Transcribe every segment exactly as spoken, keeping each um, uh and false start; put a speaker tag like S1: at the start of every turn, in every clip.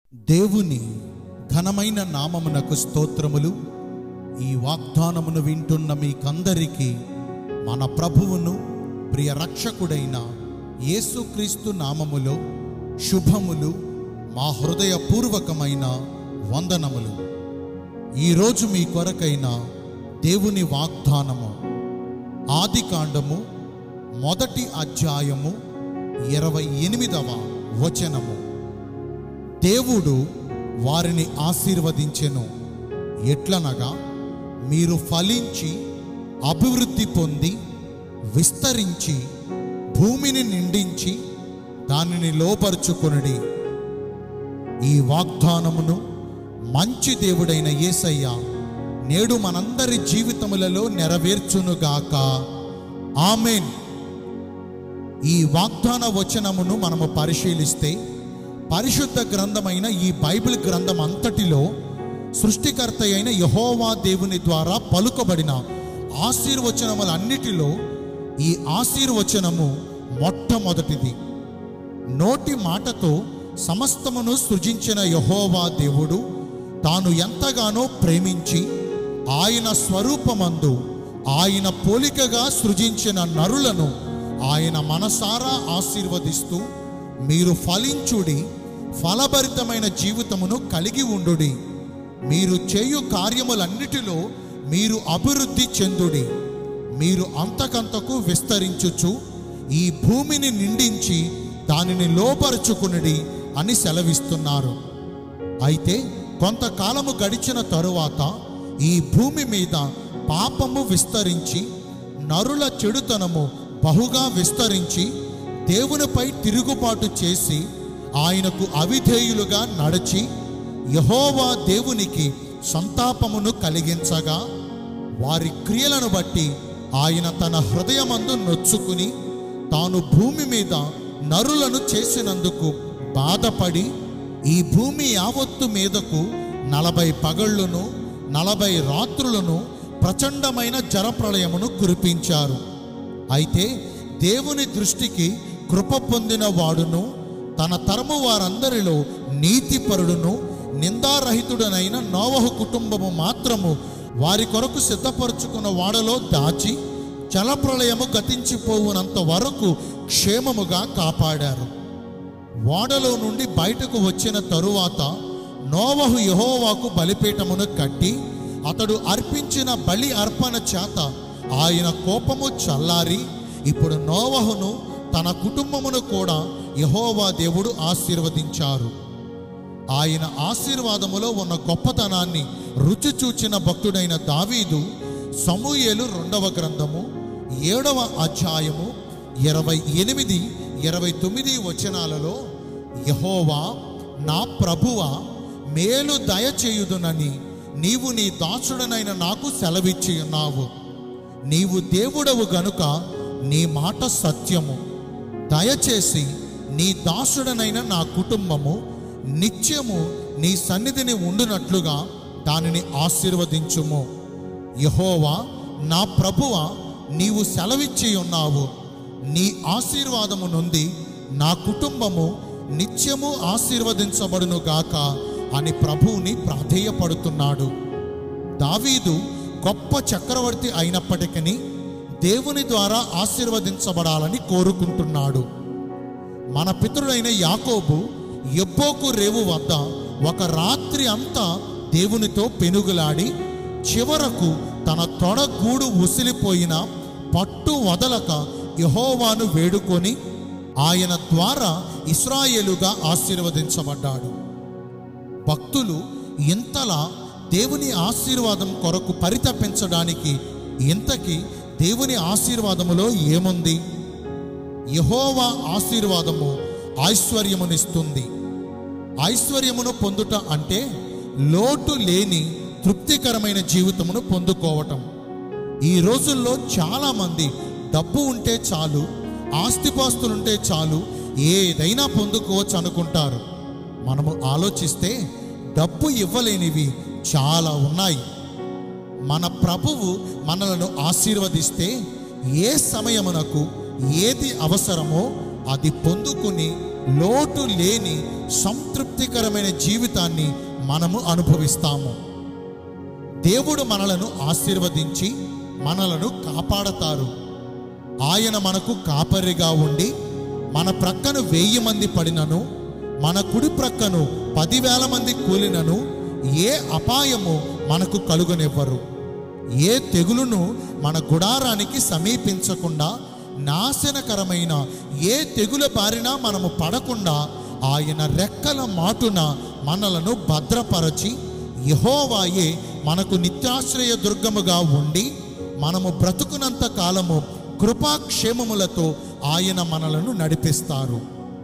S1: దేవుని ఘనమైన నామమునకు స్తోత్రములు. ఈ వాగ్దానమును వింటున్న మీకందరికీ మన ప్రభువును ప్రియ రక్షకుడైన యేసుక్రీస్తు నామములో శుభములు, మా హృదయపూర్వకమైన వందనములు. ఈరోజు మీ కొరకైన దేవుని వాగ్దానము ఆదికాండము మొదటి అధ్యాయము ఇరవై ఎనిమిదవ వచనము. దేవుడు వారిని ఆశీర్వదించెను, ఎట్లనగా మీరు ఫలించి అభివృద్ధి పొంది విస్తరించి భూమిని నిండించి దానిని లోపరుచుకొనుడి. ఈ వాగ్దానమును మంచి దేవుడైన యేసయ్య నేడు మనందరి జీవితములలో నెరవేర్చునుగాక. ఆమేన్. ఈ వాగ్దాన వచనమును మనము పరిశీలిస్తే పరిశుద్ధ గ్రంథమైన ఈ బైబిల్ గ్రంథం అంతటిలో సృష్టికర్త అయిన యెహోవా దేవుని ద్వారా పలుకబడిన ఆశీర్వచనములన్నిటిలో ఈ ఆశీర్వచనము మొట్టమొదటిది. నోటి మాటతో సమస్తమును సృజించిన యెహోవా దేవుడు తాను ఎంతగానో ప్రేమించి ఆయన స్వరూపమందు ఆయన పోలికగా సృజించిన నరులను ఆయన మనసారా ఆశీర్వదిస్తూ, మీరు ఫలించుడి, ఫలభరితమైన జీవితమును కలిగి ఉండుడి, మీరు చేయు కార్యములన్నిటిలో మీరు అభివృద్ధి చెందుడి, మీరు అంతకంతకు విస్తరించుచు ఈ భూమిని నిండించి దానిని లోపరుచుకునుడి అని సెలవిస్తున్నారు. అయితే కొంతకాలము గడిచిన తరువాత ఈ భూమి మీద పాపము విస్తరించి నరుల చెడుతనము బహుగా విస్తరించి దేవునిపై తిరుగుబాటు చేసి ఆయనకు అవిధేయులుగా నడిచి యెహోవా దేవునికి సంతాపమును కలిగించగా, వారి క్రియలను బట్టి ఆయన తన హృదయమందు నొచ్చుకుని తాను భూమి మీద నరులను చేసినందుకు బాధపడి ఈ భూమి యావత్తు మీదకు నలభై పగళ్ళును నలభై రాత్రులను ప్రచండమైన జలప్రళయమును కురిపించారు. అయితే దేవుని దృష్టికి కృప పొందిన వాడును తన తరము వారందరిలో నీతిపరుడును నిందారహితుడనైన నోవహు కుటుంబము మాత్రము వారి కొరకు సిద్ధపరుచుకున్న వాడలో దాచి జలప్రళయము గతించిపోవునంత వరకు క్షేమముగా కాపాడారు. ఓడలో నుండి బయటకు వచ్చిన తరువాత నోవహు యెహోవాకు బలిపీఠమును కట్టి అతడు అర్పించిన బలి అర్పణ చేత ఆయన కోపము చల్లారి ఇప్పుడు నోవహును తన కుటుంబమును కూడా యెహోవా దేవుడు ఆశీర్వదించారు. ఆయన ఆశీర్వాదములో ఉన్న గొప్పతనాన్ని రుచి చూచిన భక్తుడైన దావీదు సమూయేలు రెండవ గ్రంథము ఏడవ అధ్యాయము ఇరవై ఎనిమిది ఇరవై తొమ్మిది వచనాలలో, యెహోవా నా ప్రభువా, మేలు దయచేయుదునని నీవు నీ దాసుడనైన నాకు సెలవిచ్చి ఉన్నావు. నీవు దేవుడవు గనుక నీ మాట సత్యము. దయచేసి నీ దాసుడనైన నా కుటుంబము నిత్యము నీ సన్నిధిని ఉండునట్లుగా దానిని ఆశీర్వదించుము. యెహోవా నా ప్రభువా, నీవు సెలవిచ్చి ఉన్నావు. నీ ఆశీర్వాదము నుండి నా కుటుంబము నిత్యము ఆశీర్వదించబడును గాక అని ప్రభువుని ప్రాధేయపడుతున్నాడు. దావీదు గొప్ప చక్రవర్తి అయినప్పటికీ దేవుని ద్వారా ఆశీర్వదించబడాలని కోరుకుంటున్నాడు. మన పితరుడైన యాకోబు యబ్బోకు రేవు వద్ద ఒక రాత్రి అంతా దేవునితో పెనుగులాడి చివరకు తన తొడగూడు ఉసిలిపోయిన పట్టు వదలక యెహోవాను వేడుకొని ఆయన ద్వారా ఇశ్రాయేలుగా ఆశీర్వదించబడ్డాడు. భక్తులు ఇంతలా దేవుని ఆశీర్వాదం కొరకు పరితపించడానికి ఇంతకీ దేవుని ఆశీర్వాదములో ఏముంది? యెహోవా ఆశీర్వాదము ఐశ్వర్యమునిస్తుంది. ఐశ్వర్యమును పొందుట అంటే లోటు లేని తృప్తికరమైన జీవితమును పొందుకోవటం. ఈ రోజుల్లో చాలామంది డబ్బు ఉంటే చాలు, ఆస్తిపాస్తులుంటే చాలు, ఏదైనా పొందుకోవచ్చు అనుకుంటారు. మనము ఆలోచిస్తే డబ్బు ఇవ్వలేనివి చాలా ఉన్నాయి. మన ప్రభువు మనలను ఆశీర్వదిస్తే ఏ సమయమునకు ఏది అవసరమో అది పొందుకుని లోటు లేని సంతృప్తికరమైన జీవితాన్ని మనము అనుభవిస్తాము. దేవుడు మనలను ఆశీర్వదించి మనలను కాపాడతారు. ఆయన మనకు కాపరిగా ఉండి మన ప్రక్కను వెయ్యి మంది పడినను, మన కుడి ప్రక్కను పదివేల మంది కూలినను ఏ అపాయము మనకు కలుగనివ్వరు. ఏ తెగులును మన గుడారానికి సమీపించకుండా, నాశనకరమైన ఏ తెగుల బారినా మనము పడకుండా ఆయన రెక్కల మాటున మనలను భద్రపరచి, యెహోవాయే మనకు నిత్యాశ్రయ దుర్గముగా ఉండి మనము బ్రతుకునంత కాలము కృపాక్షేమములతో ఆయన మనలను నడిపిస్తారు.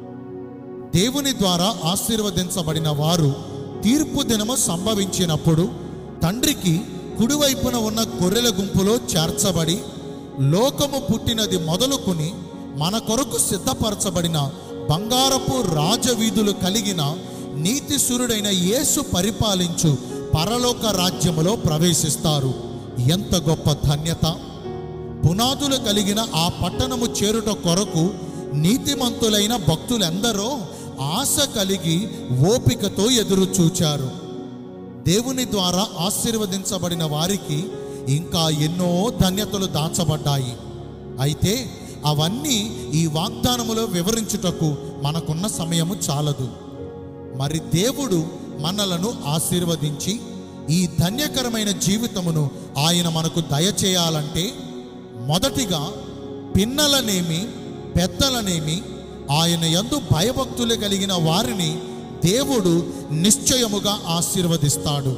S1: దేవుని ద్వారా ఆశీర్వదించబడిన వారు తీర్పు దినము సంభవించినప్పుడు తండ్రికి కుడివైపున ఉన్న గొర్రెల గుంపులో చేర్చబడి, లోకము పుట్టినది మొదలుకొని మన కొరకు సిద్ధపరచబడిన బంగారపు రాజవీధులు కలిగిన నీతిశూరుడైన యేసు పరిపాలించు పరలోక రాజ్యములో ప్రవేశిస్తారు. ఎంత గొప్ప ధన్యత! పునాదులు కలిగిన ఆ పట్టణము చేరుట కొరకు నీతిమంతులైన భక్తులెందరో ఆశ కలిగి ఓపికతో ఎదురు చూచారు. దేవుని ద్వారా ఆశీర్వదించబడిన వారికి ఇంకా ఎన్నో ధన్యతలు దాచబడ్డాయి. అయితే అవన్నీ ఈ వాగ్దానములో వివరించుటకు మనకున్న సమయము చాలదు. మరి దేవుడు మనలను ఆశీర్వదించి ఈ ధన్యకరమైన జీవితమును ఆయన మనకు దయచేయాలంటే, మొదటిగా పిన్నలనేమి పెద్దలనేమి ఆయన యందు భయభక్తులు కలిగిన వారిని దేవుడు నిశ్చయముగా ఆశీర్వదిస్తాడు.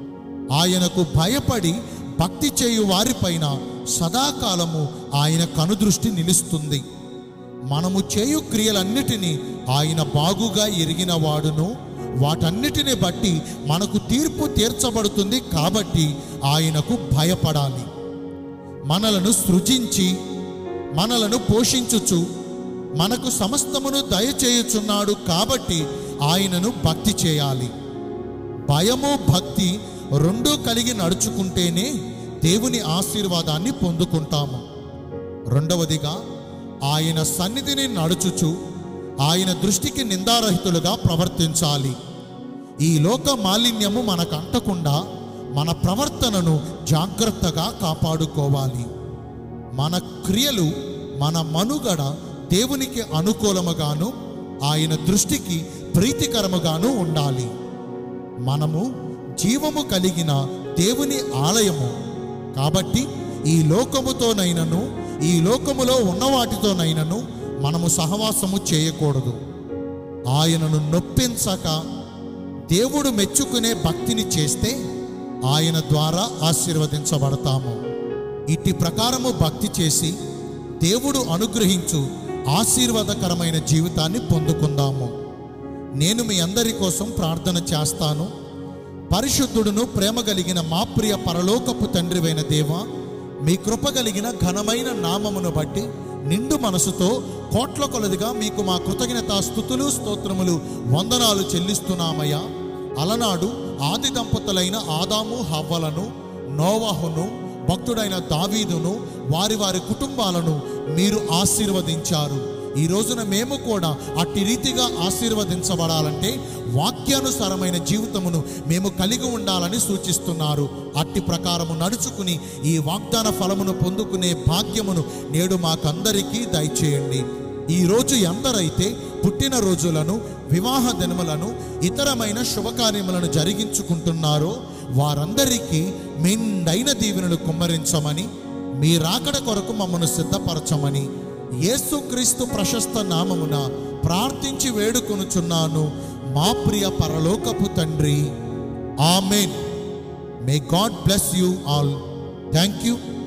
S1: ఆయనకు భయపడి భక్తి చేయు వారిపైన సదాకాలము ఆయన కనుదృష్టి నిలుస్తుంది. మనము చేయు క్రియలన్నిటినీ ఆయన బాగుగా ఎరిగిన వాడును, వాటన్నిటిని బట్టి మనకు తీర్పు తీర్చబడుతుంది. కాబట్టి ఆయనకు భయపడాలి. మనలను సృజించి మనలను పోషించుచు మనకు సమస్తమును దయచేయుచున్నాడు కాబట్టి ఆయనను భక్తి చేయాలి. భయము భక్తి రెండూ కలిగి నడుచుకుంటేనే దేవుని ఆశీర్వాదాన్ని పొందుకుంటాము. రెండవదిగా ఆయన సన్నిధిని నడుచుచు ఆయన దృష్టికి నిందారహితులుగా ప్రవర్తించాలి. ఈ లోక మాలిన్యము మనకు అంటకుండా మన ప్రవర్తనను జాగ్రత్తగా కాపాడుకోవాలి. మన క్రియలు, మన మనుగడ దేవునికి అనుకూలముగాను ఆయన దృష్టికి ప్రీతికరముగాను ఉండాలి. మనము జీవము కలిగిన దేవుని ఆలయము కాబట్టి ఈ లోకముతోనైనను ఈ లోకములో ఉన్న వాటితోనైనను మనము సహవాసము చేయకూడదు. ఆయనను నొప్పించక దేవుడు మెచ్చుకునే భక్తిని చేస్తే ఆయన ద్వారా ఆశీర్వదించబడతాము. ఇట్టి ప్రకారము భక్తి చేసి దేవుడు అనుగ్రహించు ఆశీర్వాదకరమైన జీవితాన్ని పొందుకుందాము. నేను మీ అందరి కోసం ప్రార్థన చేస్తాను. పరిశుద్ధుడును ప్రేమ కలిగిన మా ప్రియ పరలోకపు తండ్రివైన దేవా, మీ కృప కలిగిన ఘనమైన నామమును బట్టి నిండు మనసుతో కోట్ల కొలదిగా మీకు మా కృతజ్ఞతా స్తుతులు స్తోత్రములు వందనాలు చెల్లిస్తున్నామయ్యా. అలనాడు ఆది దంపతులైన ఆదాము హవ్వలను, నోవహును, భక్తుడైన దావీదును, వారి వారి కుటుంబాలను మీరు ఆశీర్వదించారు. ఈ రోజున మేము కూడా అట్టి రీతిగా ఆశీర్వదించబడాలంటే వాక్యానుసారమైన జీవితమును మేము కలిగి ఉండాలని సూచిస్తున్నారు. అట్టి ప్రకారము నడుచుకుని ఈ వాగ్దాన ఫలమును పొందుకునే భాగ్యమును నేడు మాకందరికీ దయచేయండి. ఈరోజు ఎందరైతే పుట్టినరోజులను, వివాహ దినములను, ఇతరమైన శుభకార్యములను జరిగించుకుంటున్నారో వారందరికీ మెండైన దీవెనలు కుమ్మరించమని, మీ రాకడ కొరకు మమ్మను సిద్ధపరచమని యేసుక్రీస్తు ప్రశస్త నామమున ప్రార్థించి వేడుకొనుచున్నాను మా ప్రియ పరలోకపు తండ్రి. Amen. May God bless you all. Thank you.